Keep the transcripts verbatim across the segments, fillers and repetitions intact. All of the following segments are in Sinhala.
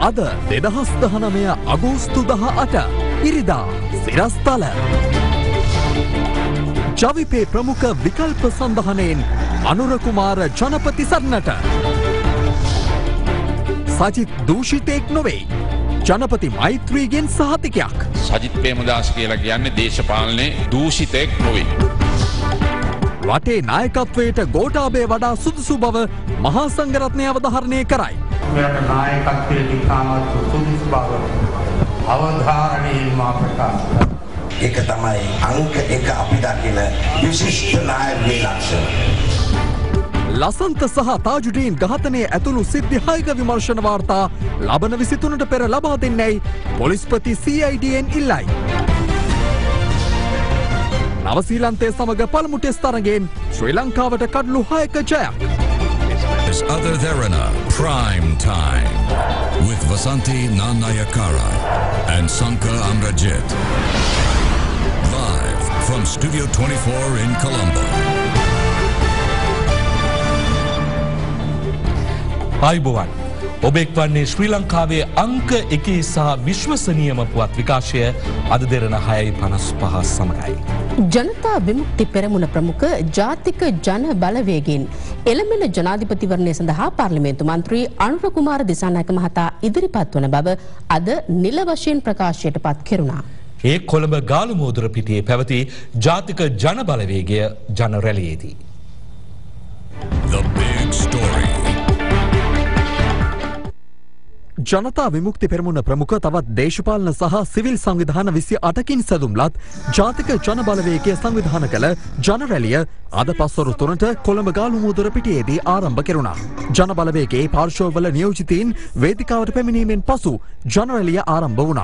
අද දෙදහස් දහනවය අගෝස්තු දහ අට ඉරිදා සිරස්තල ජවිපේ ප්‍රමුඛ විකල්ප සඳහනයෙන් අනුර කුමාර ජනපති සරණට සජිත් දූෂිතයෙක් නොවේ ජනපති මෛත්‍රීගෙන් සහතිකයක් සජිත් ප්‍රේමදාස කියලා කියන්නේ දේශපාලනයේ දූෂිතයෙක් නොවේ රටේ නායකත්වයට ගෝඨාභය වඩා සුදුසු බව මහා සංඝරත්නය අවධාරණය කරයි. මෙයට නායකත්වයේ ඉතාමත් සුදුසු බව අවධාරණයෙන් මා ප්‍රකාශ කරනවා. ඒක තමයි අංක එක අපි දකින විශිෂ්ට නායකගේ ලක්ෂණ. ලසන්ත සහ තාජුඩීන් ඝාතනයේ ඇතුළු සිද්ධි හයක විමර්ශන වාර්තා ලබන විසිතුනට පෙර ලබා දෙන්නයි පොලිස්පති සී අයි ඩී එන් ඉල්ලයි. නවසීලන්තය සමග පළමු ටෙස්ට් තරගයෙන් ශ්‍රී ලංකාවට කඩලු හයක ජයක්. This other Therana Prime Time with Vasanti Nanayakara and Sanka Amrajit. Live from Studio twenty-four in Colombo. ආයුබෝවන් ඔබ එක්වන්නේ ශ්‍රී ලංකාවේ අංක එකේ සහ විශ්වසනීයම පුවත් විකාශය අද දෙරණ හයයි පනස් පහ සමගයි. ජනතා විමුක්ති පෙරමුණ ප්‍රමුඛ ජාතික ජන බලවේගයෙන් එළඹෙන ජනාධිපතිවරණය සඳහා පාර්ලිමේන්තු මන්ත්‍රී අනුර කුමාර දිසානායක මහතා ඉදිරිපත් වන බව අද නිල වශයෙන් ප්‍රකාශයට පත් කෙරුණා. ඒ කොළඹ ගාලු මෝදුර පිටියේ පැවති ජාතික ජන බලවේගය ජන රැළියේදී. The big story. Janatha Vimukthi Peramuna ප්‍රමුඛ තවත් දේශපාලන සහ සිවිල් සංවිධාන විසි අටකින් සැදුම්ලත් ජාතික ජන බලවේගය සංවිධාන කළ ජන රැළිය අද පස්වරු තුනට කොළඹ ගාලු මූදුර පිටියේදී ආරම්භ කෙරුණා. ජන බලවේගයේ පාර්ශවවල නියෝජිතයින් වේදිකාවට පැමිණීමෙන් පසු ජන රැළිය ආරම්භ වුණා.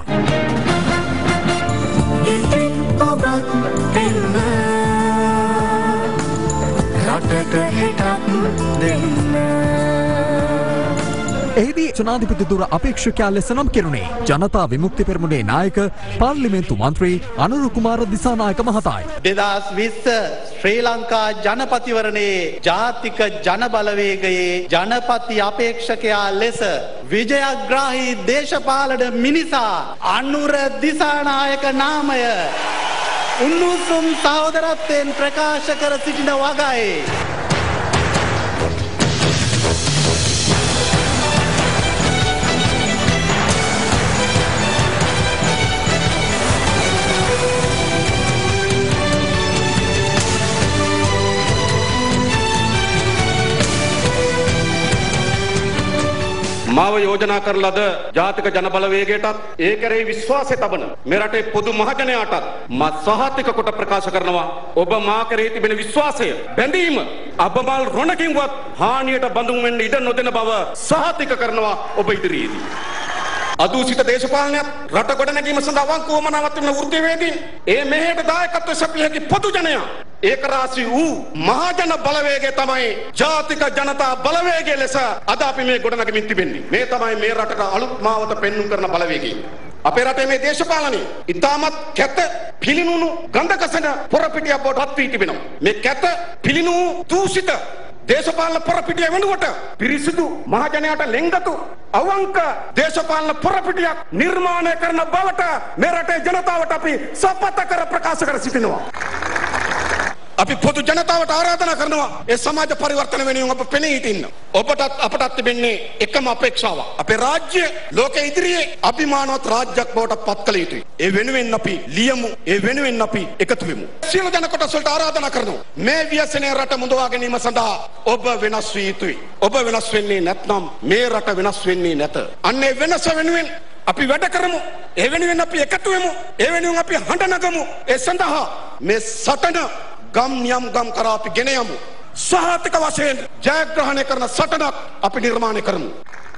එහිදී ජනාධිපතිතුර අපේක්ෂකයා ලෙස නම් කෙරුණේ ජනතා විමුක්ති පෙරමුණේ නායක පාර්ලිමේන්තු මන්ත්‍රී අනුර කුමාර දිසානායක මහතායි. දෙදහස් විස්ස ශ්‍රී ලංකා ජනපතිවරණයේ ජාතික ජන බලවේගයේ ජනපති අපේක්ෂකයා ලෙස විජයග්‍රාහී දේශපාලන මිනිසා අනුර දිසානායක නාමය උණුසුම් සහෝදරත්වයෙන් ප්‍රකාශ කර සිටින වගයි. මාව යෝජනා කරන ලද ජාතික ජන බලවේගයටත් ඒ කෙරෙහි විශ්වාසය තබන මේ රටේ පොදු මහජනයාටත් මා සහතික කොට ප්‍රකාශ කරනවා ඔබ මා කෙරෙහි තිබෙන විශ්වාසය බැඳීම අබමල් රොණකින්වත් හානියට බඳුන් වෙන්න ඉඩ නොදෙන බව සහතික කරනවා ඔබ ඉදිරියේදී. අදූෂිත දේශපාලනයත් රට ගොඩනැගීම සඳහා අවංක වමනාවක් වෙන වෘත්තීයවේදීන් ඒ මෙහෙයට දායකත්ව සැපිය හැකි පොදු ජනයා ඒකරාශී වූ මහජන බලවේගය තමයි ජාතික ජනතා බලවේගය ලෙස අද අපි මේ ගොඩනගමින් තිබෙන්නේ. මේ තමයි මේ රටට අලුත් මාවත පෙන්වුම් කරන බලවේගය. අපේ රටේ මේ දේශපාලනය ඉතාමත් කැත පිළිනුණු ගන්ධකසන පොරපිටියක් බවට පත් වී තිබෙනවා. මේ කැත පිළිනුණු දූෂිත දේශපාලන පොරපිටිය වෙනුවට පිරිසිදු මහජනයාට ලෙන්ගතු අවංක දේශපාලන පොරපිටියක් නිර්මාණය කරන බවට මේ රටේ ජනතාවට අපි සපත කර ප්‍රකාශ කර සිටිනවා. අපි පොදු ජනතාවට ආරාධනා කරනවා ඒ සමාජ පරිවර්තන වෙනුවෙන් ඔබ පෙනී සිටින්න. ඔබටත් අපටත් තිබෙන්නේ එකම අපේක්ෂාව. අපේ රාජ්‍ය ලෝකෙ ඉදිරියේ අභිමානවත් රාජ්‍යයක් බවට පත් කළ යුතුයි. ඒ වෙනුවෙන් අපි ලියමු. ඒ වෙනුවෙන් අපි එකතු වෙමු. සියලු ජන කොටස් වලට ආරාධනා කරනවා මේ ව්‍යසනයේ රට මුදවා ගැනීම සඳහා ඔබ වෙනස් විය යුතුයි. ඔබ වෙනස් වෙන්නේ නැත්නම් මේ රට වෙනස් වෙන්නේ නැත. අන්නේ වෙනස වෙනුවෙන් අපි වැඩ කරමු. ඒ වෙනුවෙන් අපි එකතු වෙමු. ඒ වෙනුවෙන් අපි හඬ නගමු. ඒ සඳහා මේ සටන ගම් නියම් ගම් කරා අපි ගෙන යමු. සහතික වශයෙන් ජයග්‍රහණය කරන සටනක් අපි නිර්මාණය කරමු.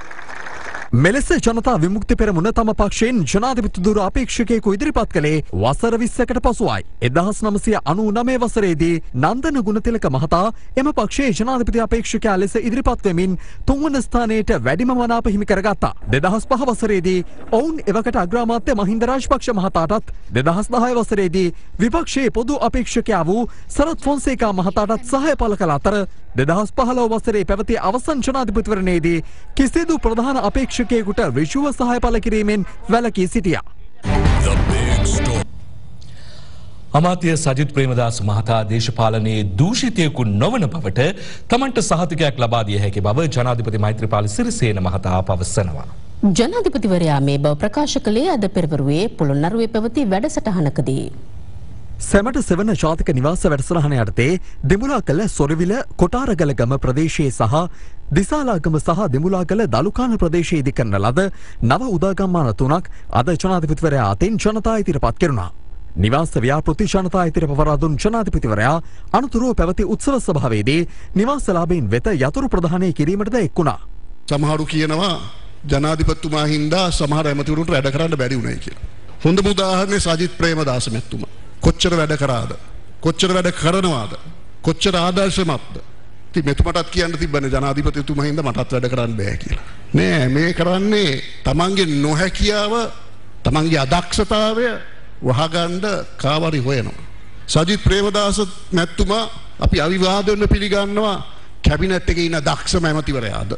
මෙලෙස ජනතා විමුක්ති පෙරමුණ තම පක්ෂයෙන් ජනාධිපතිතුර අපේක්ෂකයෙකු ඉදිරිපත් කළේ වසර විස්සකට පසුවයි. එදහස් නවසිය අනූ නවය වසරේදී නන්දන ගුණතිලක මහතා එම පක්ෂයේ ජනාධිපති අපේක්ෂකයා ලෙස ඉදිරිපත් වෙමින් තුන්වන ස්ථානයට වැඩිම මනාප හිමි කරගත්තා. දෙදහස් පහ වසරේදී ඔවුන් එවකට අග්‍රාමාත්‍ය මහින්ද රාජපක්ෂ මහතාටත් දෙදහස් දහය වසරේදී විපක්ෂයේ පොදු අපේක්ෂකයා වූ සරත් ෆොන්සේකා මහතාටත් සහාය පළ කළ අතර දෙදහස් පහළොව වසරේ පැවති අවසන් ජනාධිපතිවරණයේදී කිසිදු ප්‍රධාන අපේක්ෂකයෙකුට ඍජුව සහාය පළ කිරීමෙන් වැළකී සිටියා. The big story. අමාත්‍ය සජිත් ප්‍රේමදාස මහතා දේශපාලනයේ දූෂිතයෙකු නොවන බවට තමන්ට සහතිකයක් ලබා දිය හැකි බව ජනාධිපති මෛත්‍රීපාල සිරිසේන මහතා පවසනවා. ජනාධිපතිවරයා මේ බව ප්‍රකාශ කළේ අද පෙරවරුවේ පොළොන්නරුවේ පැවති වැඩසටහනකදී. සැමට සෙවන ජාතික නිවාස වැඩසටහන යටතේ දෙමුලාකල සොරවිල කොටාරගල ගම ප්‍රදේශයේ සහ දිසාලාගම සහ දෙමුලාකල දලුකාන ප්‍රදේශයේ ඉදි කරන ලද නව උදාගම්මාන තුනක් අද ජනාධිපතිවරයා අතින් ජනතා ඉදිරිපත් කෙරුණා. නිවාස ව්‍යාපෘති ජනතා ඉදිරියට පවරා දුන් ජනාධිපතිවරයා අනතුරුව පැවති උත්සව සභාවේදී නිවාසලාභීන් වෙත යතුරු ප්‍රදානය කිරීමටද එක් වුණා. සමහරු කියනවා ජනාධිපතිතුමා හින්දා සමහර ඇමතිවරුන්ට වැඩ කරන්න බැරි වුණයි කියලා. හොඳම උදාහරණය සජිත් ප්‍රේමදාස මැතිතුමා. කොච්චර වැඩ කරාද? කොච්චර වැඩ කරනවාද? කොච්චර ආදර්ශමත්ද? ඉතින් මෙතුමටත් කියන්න තිබ්බනේ ජනාධිපතිතුමා හින්දා මටත් වැඩ කරන්න බෑ කියලා. නෑ මේ කරන්නේ තමන්ගේ නොහැකියාව, තමන්ගේ අදක්ෂතාවය වහගන්න කාවරි හොයනවා. සජිත් ප්‍රේමදාස මැතිතුමා අපි අවිවාදයෙන් පිළිගන්නවා කැබිනට් එකේ ඉන්න දක්ෂම ඇමතිවරයාද.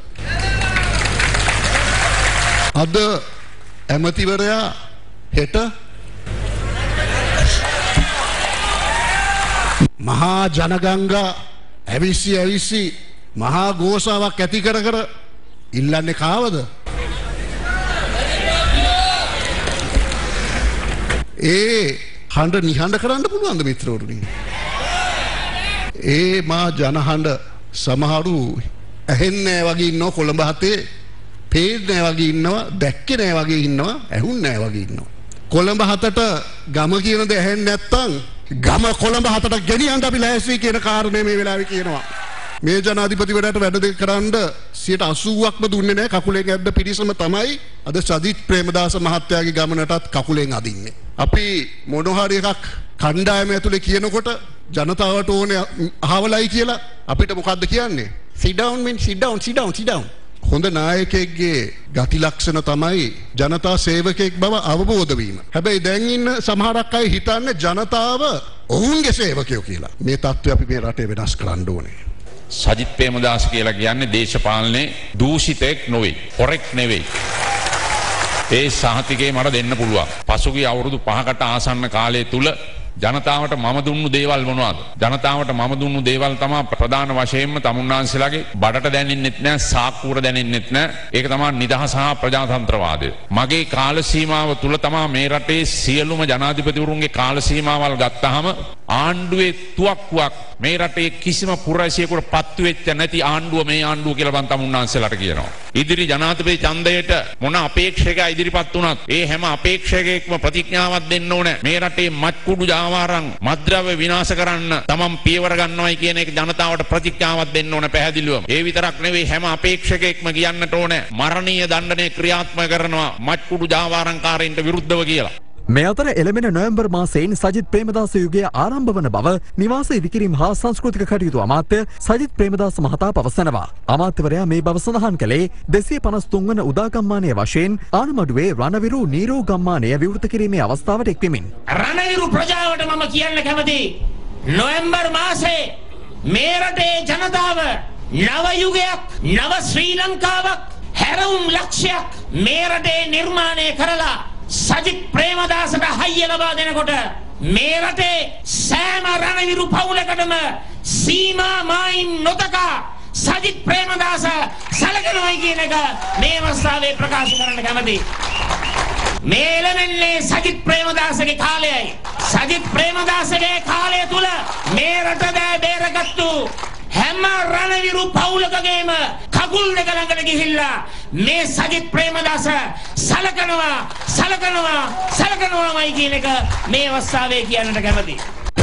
අද ඇමතිවරයා හෙට මහා ජනගංගා ඇවිස්සි ඇවිස්සි මහා ගෝසාවක් ඇති කර කර ඉල්ලන්නේ කාවද? ඒ හඬ නිහඬ කරන්න පුළුවන්ද මිත්‍රවරුනි? ඒ මා ජනහඬ සමහරු ඇහෙන්නේ නැහැ වගේ ඉන්නවා කොළඹ හතේ, පේන්නේ නැහැ වගේ ඉන්නවා, දැක්කේ නැහැ වගේ ඉන්නවා, ඇහුන්නේ නැහැ වගේ ඉන්නවා. කොළඹ හතට ගම කියන දේ ඇහෙන්නේ නැත්තම් ගම කොළඹ හතට ගෙනියන්න අපි ලෑස්ති කියන කාරණේ මේ වෙලාවේ කියනවා. මේ ජනාධිපතිවරයාට වැඩ දෙක කරන්න සියයට අසූවක්ම දුන්නේ නැහැ. කකුලෙන් ඇද්ද පිරිසම තමයි අද සජිත් ප්‍රේමදාස මහත්තයාගේ ගමනටත් කකුලෙන් අදින්නේ. අපි මොන හරි එකක් කණ්ඩායම ඇතුලේ කියනකොට ජනතාවට ඕනේ අහවලයි කියලා අපිට මොකද්ද කියන්නේ? sit down men sit down sit down sit down. හොඳ නායකයෙක්ගේ ගති ලක්ෂණ තමයි ජනතා සේවකයෙක් බව අවබෝධ වීම. හැබැයි දැන් ඉන්න සමහරක් අය හිතන්නේ ජනතාව ඔවුන්ගේ සේවකයෝ කියලා. මේ තත්ත්වය අපි මේ රටේ වෙනස් කරන්න ඕනේ. සජිත් ප්‍රේමදාස කියලා කියන්නේ දේශපාලනේ දූෂිතෙක් නොවේ. හොරෙක් නෙවෙයි. ඒ සහතිකේ මට දෙන්න පුළුවන්. පසුගිය අවුරුදු පහකට ආසන්න කාලය තුල ජනතාවට මම දුන්නු දේවල් මොනවද? ජනතාවට මම දුන්නු දේවල් තමයි ප්‍රධාන වශයෙන්ම තමුන්නාන්සේලාගේ බඩට දැනෙන්නෙත් නෑ, සාක්කුවට දැනෙන්නෙත් නෑ. ඒක තමයි නිදහස හා ප්‍රජාතන්ත්‍රවාදය. මගේ කාල සීමාව තුල තමයි මේ රටේ සියලුම ජනාධිපතිවරුන්ගේ කාල සීමාවල් ගත්තාම ආණ්ඩුවේ තුවක්කුවක් මේ රටේ කිසිම පුරවැසියෙකුට පත්තු වෙච්ච නැති ආණ්ඩුව මේ ආණ්ඩුව කියලා බන් තමුන්නාන්සේලාට කියනවා. ඉදිරි ජනාධිපති ඡන්දයට මොන අපේක්ෂකයා ඉදිරිපත් වුණත් ඒ හැම අපේක්ෂකයෙක්ම ප්‍රතිඥාවක් දෙන්න ඕනේ. මේ රටේ මත්කුඩු ජාවාරම් මද්ද්‍රව්‍ය විනාශ කරන්න තමන් පියවර ගන්නවයි කියන එක ජනතාවට ප්‍රතිඥාවක් දෙන්න ඕනේ පැහැදිලිවම. ඒ විතරක් නෙවෙයි හැම අපේක්ෂකයෙක්ම කියන්නට ඕනේ මරණීය දණ්ඩනය ක්‍රියාත්මක කරනවා මත්කුඩු ජාවාරම්කාරයින්ට විරුද්ධව කියලා. මේ අතර එළඹෙන නොවැම්බර් මාසයෙන් සජිත් ප්‍රේමදාස යුගය ආරම්භ වන බව නිවාස ඉදිකිරීම හා සංස්කෘතික කටයුතු අමාත්‍ය සජිත් ප්‍රේමදාස මහතා පවසනවා. අමාත්‍යවරයා මේ බව සඳහන් කළේ දෙසිය පනස් තුන් වන උදාගම්මානය වශයෙන් ආනමඩුවේ රණවිරු නීරෝ ගම්මානය විවෘත කිරීමේ අවස්ථාවට එක්වෙමින්. රණවිරු ප්‍රජාවට මම කියන්න කැමතියි නොවැම්බර් මාසේ මේ රටේ ජනතාව නව යුගයක් නව ශ්‍රී ලංකාවක් හැරවුම් ලක්ෂයක් මේ රටේ නිර්මාණය කරලා සජිත් ප්‍රේමදාසට හයිය ලබා දෙනකොට මේ රටේ සෑම රණවිරු පවුලකටම සීමා මායිම් නොතකා සජිත් ප්‍රේමදාස සැලකෙනවයි කියන එක මේ අවස්ථාවේ ප්‍රකාශ කරන්න කැමතියි. මේ එළමෙන්නේ සජිත් ප්‍රේමදාසගේ කාලයයි. සජිත් ප්‍රේමදාසගේ කාලය තුල මේ රට දෑ බේරගත්තු හැම රණවිරු පවුලකගේම කකුල් දෙක ළඟට ගිහිල්ලා මේ සජිත් ප්‍රේමදාස සලකනවා සලකනවා සලකනවාමයි කියන එක මේ අවස්ථාවේ කියන්නට කැමතියි.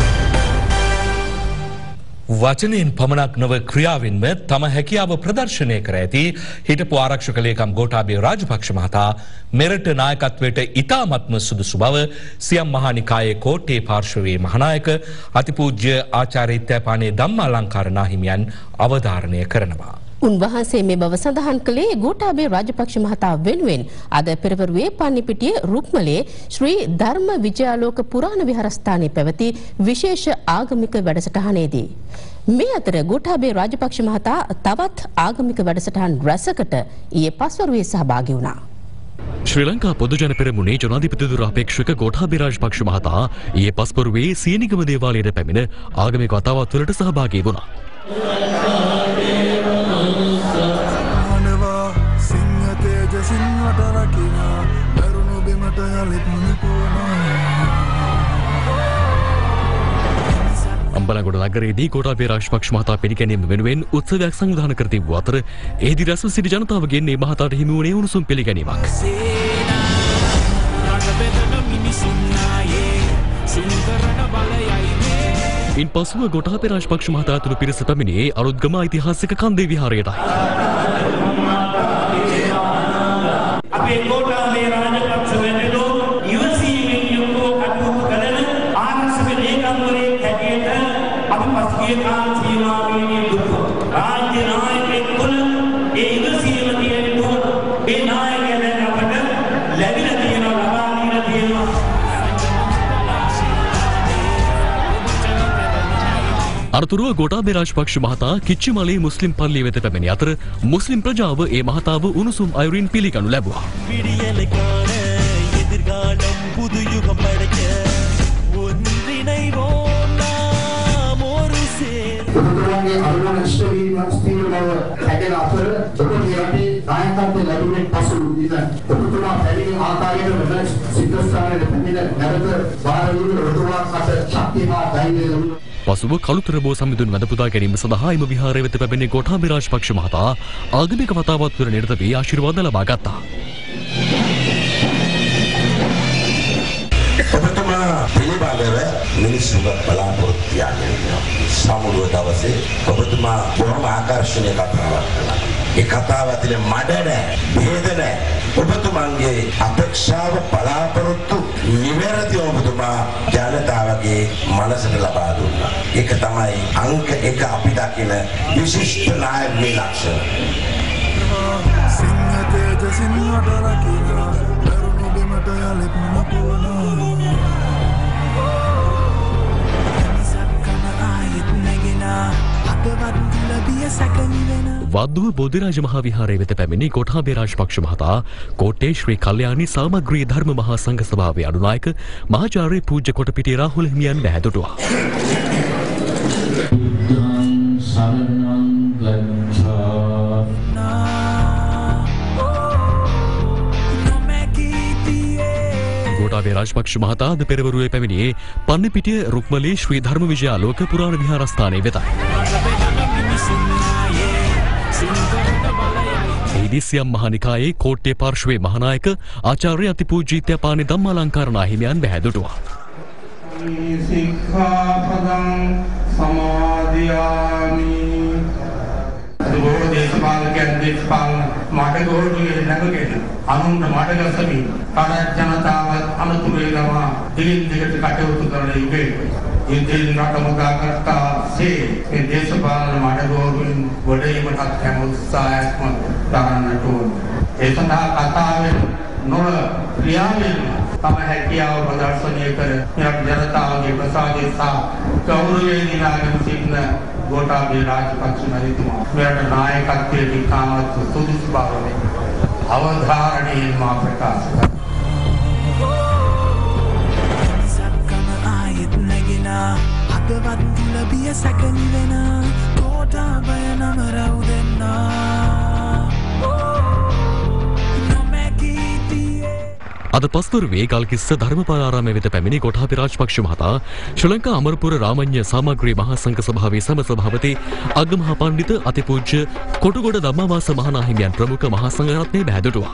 වචනයෙන් පමණක් නොව ක්‍රියාවෙන්ම තම හැකියාව ප්‍රදර්ශනය කර ඇති හිටපු ආරක්ෂක ලේකම් ගෝඨාභය රාජපක්ෂ මහතා මෙරට නායකත්වයට ඉතාමත්ම සුදුසු බව සියම් මහානිකායේ කෝට්ටේ පාර්ශවයේ මහානායක අතිපූජ්‍ය ආචාර්ය ඉත්තෑපානේ ධම්මාලංකාර නාහිමියන් අවධාරණය කරනවා. උන්වහන්සේ මේ බව සඳහන් කළේ ගෝඨාභය රාජපක්ෂ මහතා වෙනුවෙන් අද පෙරවරුවේ පන්නිපිටිය රුක්මලේ ශ්‍රී ධර්ම විජයාලෝක පුරාණ විහාරස්ථානයේ පැවති විශේෂ ආගමික වැඩසටහනේදී. මේ අතර ගෝඨාභය රාජපක්ෂ මහතා තවත් ආගමික වැඩසටහන් රැසකට ඊයේ පස්වරුවේ සහභාගී වුණා. ශ්‍රී ලංකා පොදුජන පෙරමුණේ ජනාධිපතිතුරු අපේක්ෂක ගෝඨාභය රාජපක්ෂ මහතා ඊයේ පස්වරුවේ සීනිගම දේවාලයට පැමිණ ආගමික වතාවත් වලට සහභාගී වුණා. අම්බලගොඩ නගරයේදී ගෝඨාභය රාජපක්ෂ මහතා පිළිගැනීම වෙනුවෙන් උත්සවයක් සංවිධානය කර තිබූ අතර එහිදී රැස්ව සිටි ජනතාවගෙන් මේ මහතාට හිමි වුණේ උණුසුම් පිළිගැනීමක්. ඉන්පසුව ගෝඨාභය රාජපක්ෂ මහතා ඇතුළු පිරිස පැමිණියේ අලුත්ගම ඓතිහාසික කන්දේ විහාරයටයි. අපේ ගෝඨාභය රාජපක්ෂ වෙනදෝ ඉවසීමෙන් යුක්තව කටයුතු කරන ආරක්ෂක ලේකම්වරයෙක් හැටියට අපි පසුගිය කාල සීමාවේදී දුක රාජ්‍ය නායකයෙක් තුළ ඒ ඉවසීම තියෙන තුන ඒ නායකයා දැන් අපට ලැබිලා තියෙනවා ලබා දීලා තියෙනවා. අරතුරුව ගෝඨාභය රාජපක්ෂ මහතා කිච්චිමලේ මුස්ලිම් පල්ලිය වෙත පැමිණි අතර මුස්ලිම් ප්‍රජාව ඒ මහතාව උණුසුම් අයුරින් පිළිගනු ලැබුවා. ඔබතුමාගේ අරුණ ඉෂ්ටවීම ස්ථීර බව හැදෙන අතර ඔබගේ රටේ නායකත්වය ලැබුණේ පසු ඉඳන් ඔබතුමා පැමිණි ආකාරයට වෙන සිද්ධාස්ථානයේ පැමිණ නැවත භාරවීම ඔබතුමා අත ශක්තිය හා ධෛර්යය ලැබුණා. පසුව කළුතර බෝ සම්මිඳුන් වැඳ පුදා ගැනීම සඳහා එම විහාරය වෙත පැමිණි ගෝඨාභය රාජපක්ෂ මහතා ආගමික වතාවත් වල නිරත වී ආශිර්වාද ලබා ගත්තා. ඔබතුමා පිළිබඳව මිනිස්සුන්ව බලාපොරොත්තු තියාගෙන ඉන්නවා. සමුළුව දවසේ ඔබතුමා බොහොම ආකර්ෂණීය කතාවක් කළා. ඒ කතාව ඇතුලේ මඩ නැහැ, ભેද නැහැ. ඔබතුමාගේ අපේක්ෂාව බලාපොරොත්තු නිවැරදිව ඔබතුමා ජනතාවගේ මනසට ලබා දුන්නා. ඒක තමයි අංක එක අපි දකින විශිෂ්ට නායකගේ ලක්ෂණ. වද්දුව බෝධිරාජ මහා විහාරය වෙත පැමිණි ගෝඨාභය රාජපක්ෂ මහතා කෝට්ටේ ශ්‍රී කල්යාණි සාමග්‍රී ධර්ම මහා සංඝ සභාවේ අනුනායක මහාචාර්ය පූජ්‍ය කොටපිටිය රාහුල හිමියන් බැහැදුටුවා. ගෝඨාභය රාජපක්ෂ මහතා ද පෙරවරුවේ පැමිණියේ පන්නිපිටිය රුක්මලේ ශ්‍රී ධර්ම විජයාලෝක පුරාණ විහාරස්ථානයේ වෙතයි. එහිදී මහනිකායේ කෝට්ටේ පාර්ශ්වයේ මහානායක ආචාර්ය අතිපූජ්‍ය පානි ධම්මාලංකාර නාහිමියන් බැහැදුටුවා. සික්ඛාපදං සමාදියාමි. බොහෝ දේශපාලකයන් දේශපාලන මඩගෝඩුවේ නැගගෙන අනුන්ට මඩගසමින් රට ජනතාවත් අනුතුරු වෙනවා දිලින් දිගට කටයුතු කරන යුගයේ ඒ දෙලින් රට මුදාගත්තාසේ මේ දේශපාලන මඩගෝඩුවෙන් ගොඩේීමට හැම උත්සාහයක්ම දරන්නට ඕන. ඒ සඳහා කතාවෙන් නොව ක්‍රියාවෙන් තම හැකියාව ප්‍රදර්ශනය කර මේ ජනතාවගේ ප්‍රසාදය සහ ගෞරවය දිනාගෙන සිටින ගෝඨාභය රාජපක්ෂ මහතුමා මෙරට නායකත්වයේ ඉතාමත් සුදුසු බව අවධාරණයෙන් මා ප්‍රකාශ කරනවා. සක්කම ආයෙත් නැගෙන අදවත් තුල බිය සැකනි වෙන ගෝඨාභය නම රවුදෙන්නා අද පස්වරුවේ ගල්කිස්ස ධර්මපාලාරාමයේ වෙත පැමිණි ගෝඨාභය රාජපක්ෂ මහතා ශ්‍රී ලංකා අමරපුර රාමඤ්ඤ සාමග්‍රී මහා සංඝ සභාවේ සම සභාපති අග්ගමහා පණ්ඩිත අතිපූජ්‍ය කොටුගොඩ ධම්මවාස මහානාහිමියන් ප්‍රමුඛ මහා සංඝ රත්නයේ බැහැදුටුවා.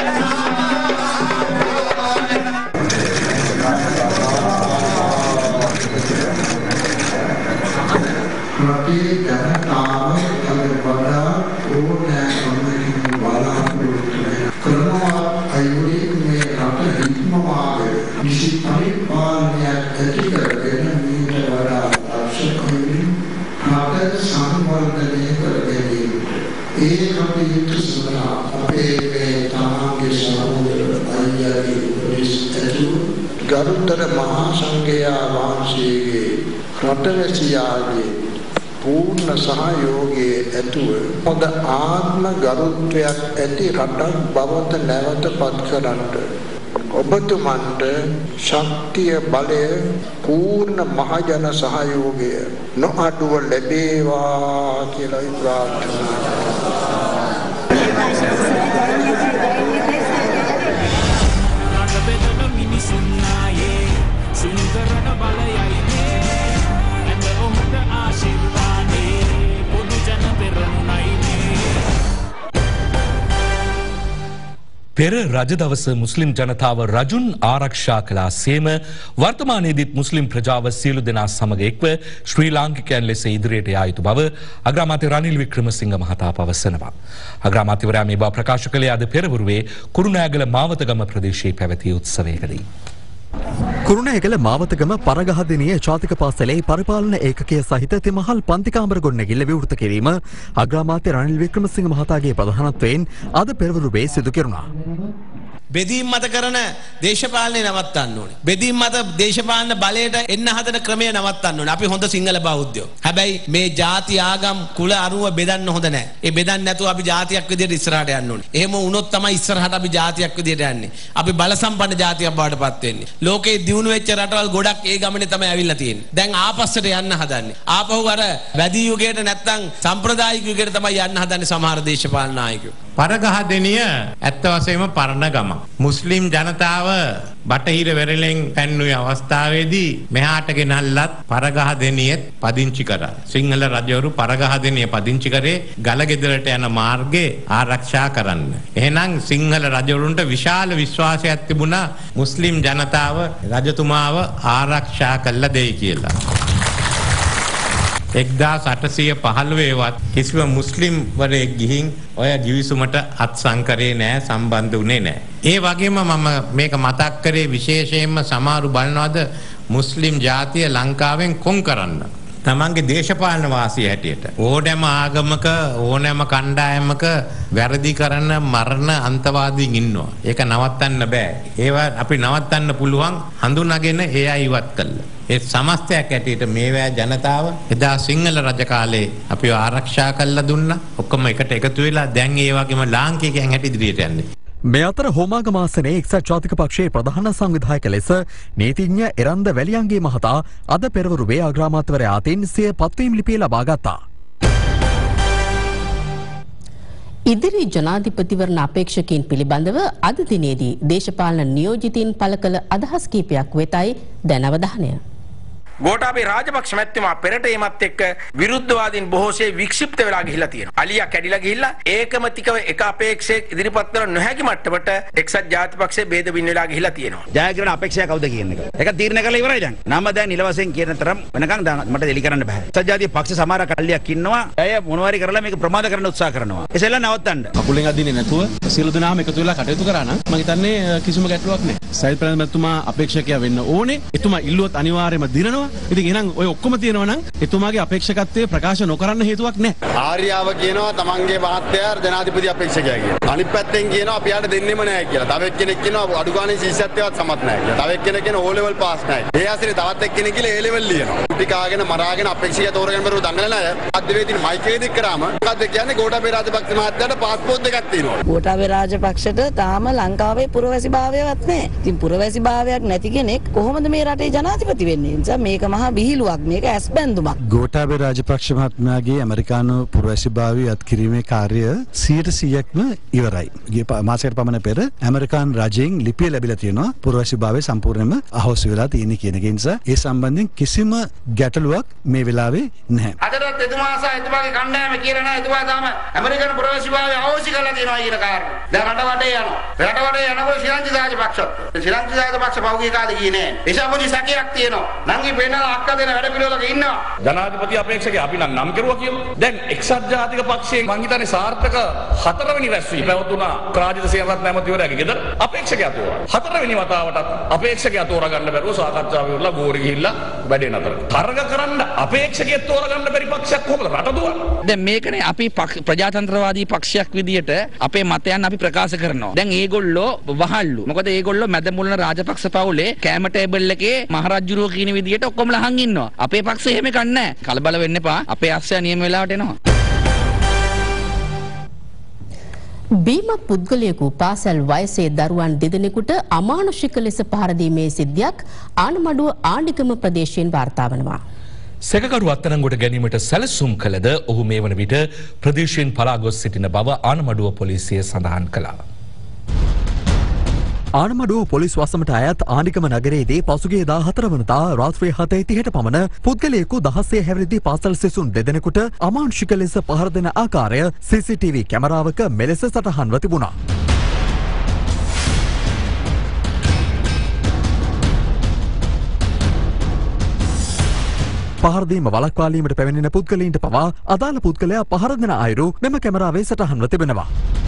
රටේ ජනතාව වඩා ඕනෑකමකින් බලාපොරොත්තු කරනවා අයුරින් මේ රට හික්මවාගෙන නිසි පරිපාලනයක් ඇති කරගෙන මීට වඩා දක්ෂකමින් රට සංවර්ධනය කර ගැනීමට මහානායකයාගේ උපදෙස් ඇතුළු ගරුතර මහා සංඝයා වහන්සේගේ රටවැසියාගේ පූර්ණ සහයෝගයේ ඇතුව හොඳ ආත්ම ගරුත්වයක් ඇති රටක් බවට නැවත පත් කරන්නට ඔබතුමන්ට ශක්තිය බලය පූර්ණ මහජන සහයෝගය නොඅඩුව ලැබේවා කියලා ප්‍රාර්ථනා පෙර රජ දවස මුස්ලිම් ජනතාව රජුන් ආරක්ෂා කළා සේම වර්තමානයේදීත් මුස්ලිම් ප්‍රජාව සියලු දෙනා සමග එක්ව ශ්‍රී ලාංකිකයන් ලෙස ඉදිරියට යා යුතු බව අග්‍රාමාත්‍ය රනිල් වික්‍රමසිංහ මහතා පවසනවා. අග්‍රාමාත්‍යවරයා මේ බව ප්‍රකාශ කළේ අද පෙරවරුවේ කුරුණෑගල මාවතගම ප්‍රදේශයේ පැවති උත්සවයකදී. කුරුණෑගල මාවතගම පරගහදිනිය ජාතික පාසලේ පරිපාලන ඒකකය සහිත තිමහල් පන්තිකාමර ගොඩනැගිල්ල විවෘත කිරීම අග්‍රාමාත්‍ය රනිල් වික්‍රමසිංහ මහතාගේ ප්‍රධානත්වයෙන් අද පෙරවරුවේ සිදු කෙරුණා. බෙදීම් මත කරන දේශපාලනය නවත්තන්න ඕනේ. බෙදීම් මත දේශපාලන බලයට එන්න හදන ක්‍රමය නවත්තන්න ඕනේ. අපි හොඳ සිංහල බෞද්ධයෝ. හැබැයි මේ ಜಾති ආගම් කුල අරුව බෙදන්න හොඳ නැහැ. ඒ බෙදන්න නැතුව අපි ಜಾතියක් විදියට ඉස්සරහට යන්න ඕනේ. එහෙම වුණොත් තමයි ඉස්සරහට අපි ಜಾතියක් විදියට යන්නේ. අපි බල සම්පන්න ಜಾතියක් බවට පත් වෙන්නේ. ලෝකේ දියුණු වෙච්ච රටවල් ගොඩක් ඒ ගමනේ තමයි ඇවිල්ලා තියෙන්නේ. දැන් ආපස්සට යන්න හදන්නේ. ආපහු අර වැඩි යුගයට නැත්තම් සම්ප්‍රදායික යුගයට තමයි යන්න හදන්නේ සමහර දේශපාලන නායකයෝ. පරගහදෙනිය ඇත්ත වශයෙන්ම පරණ ගම. මුස්ලිම් ජනතාව බටහිර වෙරළෙන් පැන්නුවේ අවස්ථාවේදී මෙහාට ගෙනල්ලත් පරගහදෙනියෙත් පදිංචි කරා. සිංහල රජවරු පරගහදෙනිය පදිංචි කරේ ගලගෙදරට යන මාර්ගේ ආරක්ෂා කරන්න. එහෙනම් සිංහල රජවරුන්ට විශාල විශ්වාසයක් තිබුණා මුස්ලිම් ජනතාව රජතුමාව ආරක්ෂා කළ දෙයි කියලා. එක්දාස් අටසිය පහළොවේවත් කිසිම මුස්ලිම් වරයෙක් ගිහින් ඔය ගිවිසුමට අත්සන් කරේ නෑ, සම්බන්ධ වුණේ නෑ. ඒ වගේම මම මේක මතක් කරේ විශේෂයෙන්ම සමහරු බලනවාද මුස්ලිම් ජාතිය ලංකාවෙන් කොන් කරන්න. තමන්ගේ දේශපාලන වාසිය හැටියට ඕනෑම ආගමක ඕනෑම කණ්ඩායමක වැරදි කරන මරණ අන්තවාදීන් ඉන්නවා. ඒක නවත්තන්න බෑ. ඒවා අපි නවත්තන්න පුළුවන් හඳුනාගෙන ඒ අය ඉවත් කළා. ඒ සමස්තයක් ඇටියට මේවැ ජනතාව එදා සිංහල රජ කාලේ අපිව ආරක්ෂා කළා දුන්නා. ඔක්කොම එකට එකතු වෙලා දැන් ඒ වගේම ලාංකිකයන් හැටි ඉදිරියට යන්නේ. මේ අතර හෝමාගම ආසනයේ එක්සත් ජාතික පක්ෂයේ ප්‍රධාන සංවිධායක ලෙස නීතිඥ එරන්ද වැලියන්ගේ මහතා අද පෙරවරුවේ අග්‍රාමාත්‍යවරයා අතින් සිය පත්වීම් ලිපිය ලබා ගත්තා. ඉදිරි ජනාධිපතිවරණ අපේක්ෂකයින් පිළිබඳව අද දිනේදී දේශපාලන නියෝජිතයින් පළ කළ අදහස් කීපයක් වෙතයි දැන් අවධානය. ගෝඨාභය රාජපක්ෂ මැතිතුමා පෙරට එමත් එක්ක විරුද්ධවාදීන් බොහෝසේ වික්ෂිප්ත වෙලා ගිහිලා තියෙනවා. අලියා කැඩිලා ගිහිල්ලා ඒකමතිකව එක අපේක්ෂකයෙක් ඉදිරිපත් කර නොහැකි මට්ටමට එක්සත් ජාතික පක්ෂය බේද බින්න වෙලා ගිහිලා තියෙනවා. ජයග්‍රහණ අපේක්ෂය කවුද කියන එක. ඒක තීරණය කරලා ඉවරයි දැන්. නම දැන් නිල වශයෙන් කියන තරම් වෙනකන් මට දෙලි කරන්න බෑ. එක්සත් ජාතික පක්ෂ සමහර කල්ලියක් ඉන්නවා. අය මොනවාරි කරලා මේක ප්‍රමාද කරන්න උත්සාහ කරනවා. ඒසෙල්ලා නවත්තන්න. කකුලෙන් අදින්නේ නැතුව සියලු දෙනාම එකතු වෙලා කටයුතු කරා නම් මම හිතන්නේ කිසිම ගැටලුවක් නැහැ. සයිල් ප්‍රධානමැතිතුමා අපේක්ෂකයා වෙන්න ඕනේ. එතුමා ඉල්ලුවත් අනිවාර්යයෙන්ම දිනනවා. ඉතින් එහෙනම් ඔය ඔක්කොම තියෙනවා නම් එතුමාගේ අපේක්ෂකත්වයේ ප්‍රකාශ නොකරන්න හේතුවක් නැහැ. ආර්යාව කියනවා තමන්ගේ මහත්තයා ජනාධිපති අපේක්ෂකයා කියලා. අනිත් පැත්තෙන් කියනවා අපි යාට දෙන්නෙම නැහැ කියලා. තව එක්කෙනෙක් කියනවා අඩු ගානේ ශිෂ්‍යත්වයවත් සමත් නැහැ කියලා. තව එක්කෙනෙක් කියනවා ඕ ලෙවල් පාස් නැහැ. ඒ ආසිරේ තවත් එක්කෙනෙක් කියලා ඒ ලෙවල් ලියනවා. කුටි කාගෙන මරාගෙන අපේක්ෂකයා තෝරගෙන බරුව දඟලන අය අධ්‍යවේදීන් මයික් එකේ දික් කරාම මොකද්ද කියන්නේ ගෝඨාභය රාජපක්ෂ මහත්තයාට පාස්පෝර්ට් දෙකක් තියෙනවා. ගෝඨාභය රාජපක්ෂට තාම ලංකාවේ පුරවැසිභාවයවත් නැහැ. ඉතින් පුරවැසිභාවයක් නැති කෙනෙක් කොහොමද මේ රටේ ජනාධිපති වෙන්නේ? නිසා මේක මහා විහිළුවක්. මේක ඇස්බැඳුමක්. ගෝඨාභය රාජපක්ෂ මහත්මයාගේ ඇමරිකානු පුරවැසිභාවය අත්කිරීමේ කාර්යය සියයට සීයක්ම ඉවරයි. ගිය මාසයකට පමණ පෙර ඇමරිකානු රජයෙන් ලිපිය ලැබිලා තියෙනවා පුරවැසිභාවය සම්පූර්ණයෙන්ම අහෝසි වෙලා තියෙන කියන එක නිසා ඒ සම්බන්ධයෙන් කිසිම ගැටලුවක් මේ වෙලාවේ නැහැ. අදටත් එතුමා සහ එතුමාගේ කණ්ඩායම කියලා නැහැ එතුමා තාම ඇමරිකානු පුරවැසිභාවය අහෝසි කරලා තියෙනවා කියන කාරණා. දැන් රට වටේ යනවා. රට වටේ යනකොට ශ්‍රී ලංකා රාජපක්ෂත් ශ්‍රී ලංකා රාජපක්ෂ පෞද්ගලික කාලේ ගියේ නැහැ. ඒසම පොඩි සැකයක් තියෙනවා. නංගි වෙන අක්ක දෙන වැඩ පිළිවෙලක ඉන්නවා. ජනාධිපති අපේක්ෂකයා අපි නම් නම් කෙරුවා කියලා. දැන් එක්සත් ජාතික පක්ෂයෙන් මං හිතන්නේ සාර්ථක හතරවෙනි රැස්වීම පැවතුණා රාජිත සේනරත්න ඇමතිවරයාගේ ගෙදර අපේක්ෂකයා තෝරා. හතරවෙනි වතාවටත් අපේක්ෂකයා තෝරගන්න බැරුව සාකච්ඡාව ඉවරලා ගෝරි ගිහිල්ලා වැඩේ නතර. තරග කරන්න අපේක්ෂකයෙක් තෝරගන්න බැරි පක්ෂයක් කොහොමද රට දුවන්නේ? දැන් මේකනේ අපි ප්‍රජාතන්ත්‍රවාදී පක්ෂයක් විදියට අපේ මතයන් අපි ප්‍රකාශ කරනවා. දැන් ඒගොල්ලෝ වහල්ලු. මොකද ඒගොල්ලෝ මැද මුලන රාජපක්ෂ පවුලේ කැම ටේබල් එකේ මහරජුරුව කියන විදියට ඔක්කොම ලහන් ඉන්නවා. අපේ පක්ෂය එහෙම කන්නේ නැහැ. කලබල වෙන්න එපා. අපේ අස්සය නියම වෙලාවට එනවා. බීමත් පුද්ගලයෙකු පාසල් වයසේ දරුවන් දෙදෙනෙකුට අමානුෂික ලෙස පහර දීමේ සිද්ධියක් ආනමඩුව ආණ්ඩිකම ප්‍රදේශයෙන් වාර්තා වනවා. සැකකරු අත්අඩංගුවට ගැනීමට සැලසුම් කළද ඔහු මේ වන විට ප්‍රදේශයෙන් පලා ගොස් සිටින බව ආනමඩුව පොලිසිය සඳහන් කළා. ආනමඩුව පොලිස් වසමට අයත් ආණ්ඩිකම නගරයේදී පසුගිය දාහතර වනදා රාත්‍රී හතයි තිහට පමණ පුද්ගලයෙකු දහසේ හැවිරිදි පාසල් සිසුන් දෙදෙනෙකුට අමානුෂික ලෙස පහර දෙන ආකාරය සී සී ටී වී කැමරාවක මෙලෙස සටහන්ව තිබුණා. පහරදීම වළක්වාලීමට පැමිණෙන පුද්ගලයින්ට පවා අදාළ පුද්ගලයා පහර දෙන අයුරු මෙම කැමරාවේ සටහන්ව තිබෙනවා.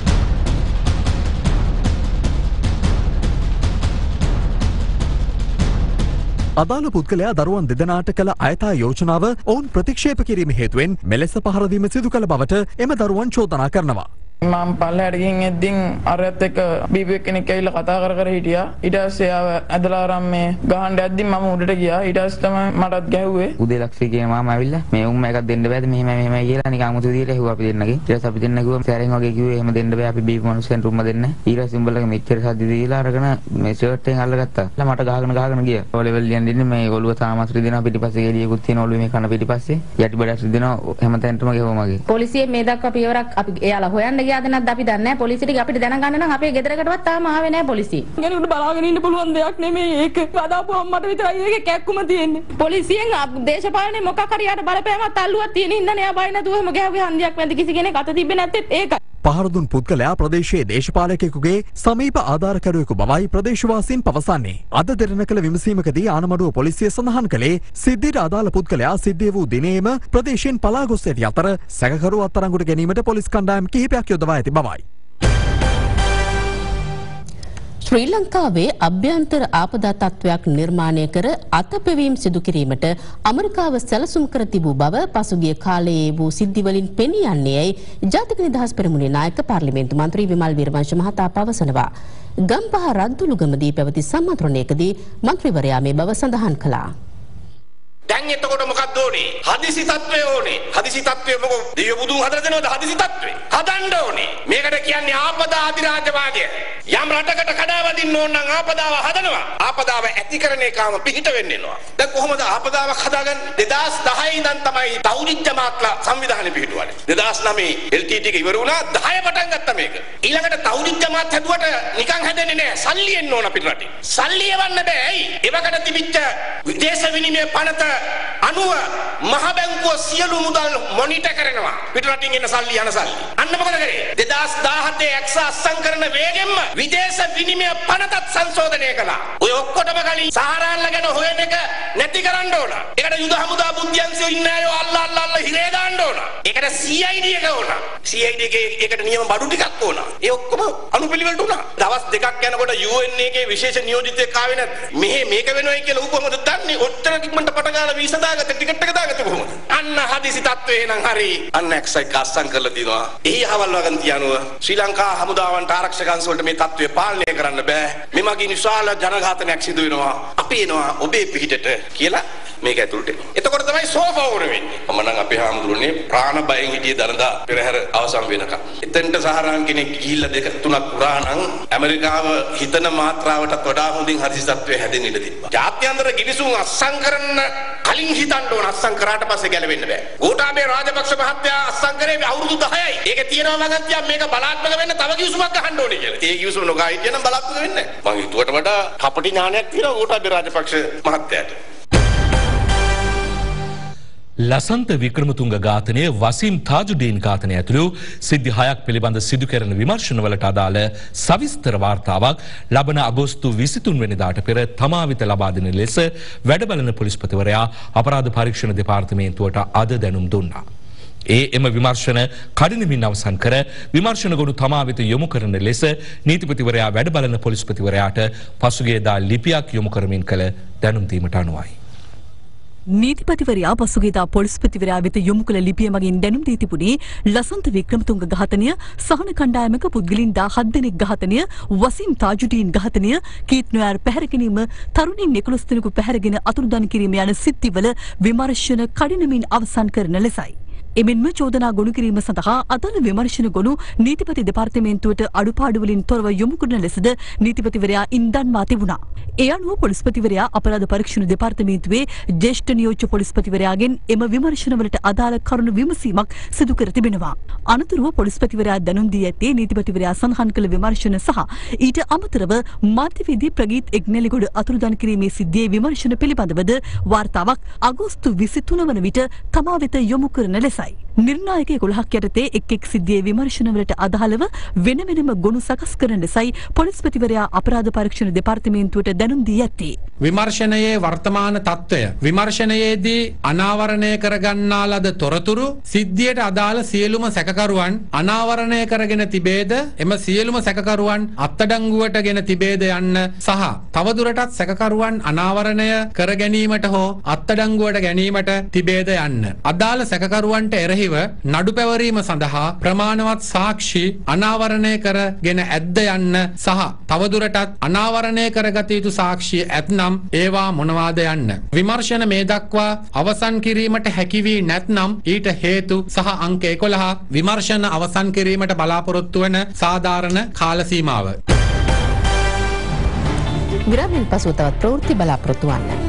අදාළ පුද්ගලයා දරුවන් දෙදෙනාට කළ අයථා යෝජනාව ඔවුන් ප්‍රතික්ෂේප කිරීම හේතුවෙන් මෙලෙස පහරදීම සිදු කළ බවට එම දරුවන් චෝදනා කරනවා. මම පල්ලෙහාට ගිහින් එද්දින් අරයත් එක්ක බීපී කෙනෙක් ඇවිල්ලා කතා කර කර හිටියා. ඊට පස්සේ ආව ඇදලා අරන් මේ ගහන්න යද්දි මම උඩට ගියා. ඊට පස්සේ තමයි මටත් ගැහුවේ. උදේ ලක්ෂී කියන මාම ඇවිල්ලා මේ උම්ම එකක් දෙන්න බෑද මෙහෙම මෙහෙමයි කියලා නිකන් අමුතු විදියට ඇහුවා අපි දෙන්නගේ. ඊට පස්සේ අපි දෙන්න කිව්වා සෑරෙන් වගේ කිව්වේ එහෙම දෙන්න බෑ අපි බීපී මිනිස්සුන්ට උම්ම දෙන්න. ඊට පස්සේ උඹලගේ මෙච්චර සද්ද දීලා අරගෙන මේ ෂර්ට් එකෙන් අල්ලගත්තා. මට ගහගෙන ගහගෙන ගියා. ඔය ලෙවල් ලියන් දෙන්නේ මේ ඔළුව තාමත් රිදෙනවා පිටිපස්සේ ගෙඩියකුත් තියෙන ඔළුවේ මේ කන පිටිපස්සේ යටි බඩක් රිදෙනවා හැමතැනටම ගෙවුවා මගේ. පොලිසිය මේ දක්වා පියවරක් අපි එයාලා හොයන්න ගියාද නැද්ද අපි දන්නේ නැහැ. පොලිසියට අපිට දැනගන්න නම් අපේ ගෙදරකටවත් තාම ආවේ නැහැ පොලිසිය. කෙනෙකුට බලාගෙන ඉන්න පුළුවන් දෙයක් නෙමෙයි ඒක. බදාපුවම මට විතරයි ඒකේ කැක්කුම තියෙන්නේ. පොලිසියෙන් දේශපාලනේ මොකක් හරි යට බලපෑමක් තල්ලුවක් තියෙන ඉඳන් එයා බය නැතුව එහෙම ගැහුවේ හන්දියක් වැඳි කිසි කෙනෙක් අත තිබ්බේ නැත්තේ ඒකයි. පහරදුන් පුද්ගලයා ප්‍රදේශයේ දේශපාලකයෙකුගේ සමීප ආධාරකරුවෙකු බවයි ප්‍රදේශවාසීන් පවසන්නේ. අද දෙරණ කළ විමසීමකදී ආනමඩුව පොලිසිය සඳහන් කළේ සිද්ධියට අදාළ පුද්ගලයා සිද්ධිය වූ දිනේම ප්‍රදේශයෙන් පලා ගොස් සිටි අතර සැකකරු අත්අඩංගුවට ගැනීමට පොලිස් කණ්ඩායම් කිහිපයක් යොදවා ඇති බවයි. ශ්‍රී ලංකාවේ අභ්‍යන්තර ආපදා තත්ත්වයක් නිර්මාණය කර අතපෙවීම් සිදු කිරීමට ඇමරිකාව සැලසුම් කර තිබූ බව පසුගිය කාලයේ වූ සිද්ධිවලින් පෙනී යන්නේයි ජාතික නිදහස් පෙරමුණේ නායක පාර්ලිමේන්තු මන්ත්‍රී විමල් වීරවංශ මහතා පවසනවා. ගම්පහ රද්දුලුගමදී පැවති සම්මන්ත්‍රණයකදී මන්ත්‍රීවරයා මේ බව සඳහන් කළා. දැන් එතකොට මොකක්ද ඕනේ? හදිසි තත්ත්වය ඕනේ. හදිසි තත්ත්වය මොකෝ? දිව්‍ය බුදුන් හදලා දෙනවද හදිසි තත්ත්වය? හදන්න ඕනේ. මේකට කියන්නේ ආපදා අධිරාජ්‍යවාදය. යම් රටකට කඩාවදින්න ඕන නම් ආපදාව හදනවා. ආපදාව ඇති කරන එකම පිහිට වෙන්න වෙනවා. දැන් කොහොමද ආපදාවක් හදාගන්නේ? දෙදාස් දහය ඉඳන් තමයි තවුරිච්ච මාත්ලා සංවිධානය පිහිටුවන්නේ. දෙදාස් නවය එල් ටී ටී එක ඉවර වුණා දහය පටන් ගත්තා මේක. ඊළඟට තවුරිච්ච මාත් හැදුවට නිකන් හැදෙන්නේ නැහැ. සල්ලි එන්න ඕන අපිට රටේ. සල්ලි එවන්න බෑ. ඇයි? ඒවකට තිබිච්ච විදේශ විනිමය පනත අනුව මහ බැංකුව සියලු මුදල් මොනිටර් කරනවා. පිට රටින් එන සල්ලි යන සල්ලි. අන්න මොකද කරේ? දෙදාස් දාහතේ එක්ස අත්සන් කරන වේගෙන්ම විදේශ විනිමය පනතත් සංශෝධනය කළා. ඔය ඔක්කොටම කලින් සහරාන්ල ගැන හොයන එක නැති කරන්න ඕන. ඒකට යුද හමුදා බුද්ධ්‍යංශය ඉන්න අය අල්ලා අල්ලා අල්ලා හිරේ දාන්න ඕන. ඒකට සී ආයි ඩී එක ඕන. සී ආයි ඩී එකේ ඒකට නියම බඩු ටිකක් ඕන. ඒ ඔක්කොම අනුපිළිවෙලට උනා. දවස් දෙකක් යනකොට යූ එන් එකේ විශේෂ නියෝජිතයෙක් ආවේ නැද්ද? මෙහෙ මේක වෙනවයි කියලා ඌ කොහොමද දන්නේ? ඔච්චර කික්මන්ට පට ගාලා වීසා දාගත්ත ටිකට් එක දාගත්තේ කොහොමද? අන්න හදිසි තත්ත්වේ එහෙනම් හරි. අන්න එක්සයි කාස්සන් කරලා දිනවා. එහි හවල් වගන් තියනවා. ශ්‍රී ලංකා හමුදාවන්ට ආරක්ෂක අංශ වලට මේ තත්ත්වය පාලනය කරන්න බෑ. මේ මගින් විශාල ජනඝාතනයක් සිදු වෙනවා. අපි එනවා ඔබේ පිහිටට කියලා මේක ඇතුළට එනවා. එතකොට තමයි සෝෆා ඕන වෙන්නේ. මම නම් අපේ හාමුදුරනේ ප්‍රාණ බයෙන් හිටියේ දරදා පෙරහැර අවසන් වෙනකම්. එතෙන්ට සහරාන් කෙනෙක් ගිහිල්ලා දෙක තුනක් පුරා නම් ඇමරිකාව හිතන මාත්‍රාවටත් වඩා හොඳින් හදිසි තත්ත්වය හැදෙන්න ඉඩ තිබ්බා. ජාත්‍යන්තර ගිවිසුම් අත්සන් කරන්න කලින් හිතන්න ඕන අත්සන් කරාට පස්සේ ගැලවෙන්න බෑ. ගෝඨාභය රාජපක්ෂ මහත්තයා අත්සන් කරේ අවුරුදු දහයයි. ඒක තියෙනවා වගන්තියක් මේක බලාත්මක වෙන්න තව කිවිසුමක් ගහන්න ඕනේ කියලා. ඒ කිවිසුම නොගා හිටියනම් බලාත්මක වෙන්නේ නැහැ. මං හිතුවට වඩා කපටි ඥානයක් තියෙනවා ගෝඨාභය රාජපක්ෂ මහත්තයාට. ලසන්ත වික්‍රමතුංග ඝාතනය වසීම් තාජුඩීන් ඝාතනය ඇතුළු සිද්ධි හයක් පිළිබඳ සිදු කෙරෙන විමර්ශනවලට අදාළ සවිස්තර වාර්තාවක් ලබන අගෝස්තු විසිතුන් වෙනිදාට පෙර තමා වෙත ලබා දෙන ලෙස වැඩබලන පොලිස්පතිවරයා අපරාධ පරීක්ෂණ දෙපාර්තමේන්තුවට අද දැනුම් දුන්නා. ඒ එම විමර්ශන කඩිනමින් අවසන් කර විමර්ශන ගොනු තමා වෙත යොමු කරන ලෙස නීතිපතිවරයා වැඩබලන පොලිස්පතිවරයාට පසුගියදා ලිපියක් යොමු කරමින් කළ දැනුම් දීමට අනුවයි. නීතිපතිවරයා පසුගියදා පොලිස්පතිවරයා වෙත යොමු කළ ලිපිය මගින් දැනුම් දී තිබුණේ ලසන්ත වික්‍රමතුංග ඝාතනය, සහන කණ්ඩායමක පුද්ගලින් දහහත් දෙනෙක් ඝාතනය, වසීම් තාජුඩීන් ඝාතනය, කීත් නොයාර් පැහැර ගැනීම, තරුණින් එකොළොස් දෙනෙකු පැහැරගෙන අතුරුදන් කිරීම යන සිද්ධිවල විමර්ශන කඩිනමින් අවසන් කරන ලෙසයි. එමෙන්ම චෝදනා ගොනු කිරීම සඳහා අදාළ විමර්ශන ගොනු නීතිපති දෙපාර්තමේන්තුවට අඩුපාඩු වලින් තොරව යොමු කරන ලෙසද නීතිපතිවරයා ඉන්දන්වා තිබුණා. ඒ අනුව පොලිස්පතිවරයා අපරාධ පරීක්ෂණ දෙපාර්තමේන්තුවේ ජ්‍යෙෂ්ඨ නියෝජ්‍ය පොලිස්පතිවරයාගෙන් එම විමර්ශනවලට අදාළ කරුණු විමසීමක් සිදු කර තිබෙනවා. අනතුරුව පොලිස්පතිවරයා දැනුම් දී ඇත්තේ නීතිපතිවරයා සඳහන් කළ විමර්ශන සහ ඊට අමතරව මාධ්‍යවේදී ප්‍රගීත් එක්නැලිගොඩ අතුරුදන් කිරීමේ සිද්ධියේ විමර්ශන පිළිබඳවද වාර්තාවක් අගෝස්තු විසිතුන වන විට තමා වෙත යොමු කරන ලෙසයි. නිර්ණායක එකොළහක් යටතේ එක් එක් සිද්ධියේ විමර්ශනවලට අදාළව වෙන වෙනම ගොනු සකස් කරන ලෙසයි පොලිස්පතිවරයා අපරාධ පරීක්ෂණ දෙපාර්තමේන්තුවට දැනුම් දී ඇත්තේ. විමර්ශනයේ වර්තමාන තත්ත්වය, විමර්ශනයේදී අනාවරණය කරගන්නා ලද තොරතුරු, සිද්ධියට අදාළ සියලුම සැකකරුවන් අනාවරණය කරගෙන තිබේද, එම සියලුම සැකකරුවන් අත්අඩංගුවට ගෙන තිබේද යන්න සහ තවදුරටත් සැකකරුවන් අනාවරණය කර ගැනීමට හෝ අත්අඩංගුවට ගැනීමට තිබේද යන්න. අදාළ සැකකරුවන්ට එරෙහිව නඩු පැවරීම සඳහා ප්‍රමාණවත් සාක්ෂි අනාවරණය කරගෙන ඇද්ද යන්න සහ තවදුරටත් අනාවරණය කරගත යුතු සාක්ෂි ඇතනම් ඒවා මොනවාද යන්න. විමර්ශන මේ දක්වා අවසන් කිරීමට හැකි වී නැත්නම් ඊට හේතු සහ අංක එකොළහ විමර්ශන අවසන් කිරීමට බලාපොරොත්තු වන සාධාරණ කාල සීමාව. විරාමයෙන් පසුව තවත් ප්‍රවෘත්ති බලාපොරොත්තු වන්න.